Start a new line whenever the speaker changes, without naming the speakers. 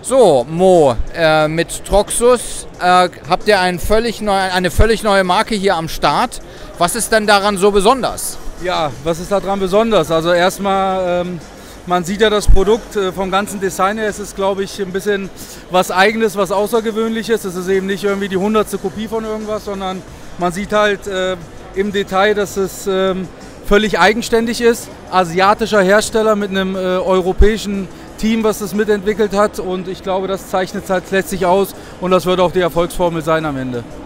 So, Mo, mit Troxus habt ihr eine völlig neue Marke hier am Start. Was ist denn daran so besonders?
Ja, was ist daran besonders? Also erstmal, man sieht ja das Produkt vom ganzen Design her. Es ist, glaube ich, ein bisschen was Eigenes, was Außergewöhnliches. Es ist eben nicht irgendwie die 100. Kopie von irgendwas, sondern man sieht halt im Detail, dass es völlig eigenständig ist. Asiatischer Hersteller mit einem europäischen Team, was das mitentwickelt hat, und ich glaube, das zeichnet es halt letztlich aus und das wird auch die Erfolgsformel sein am Ende.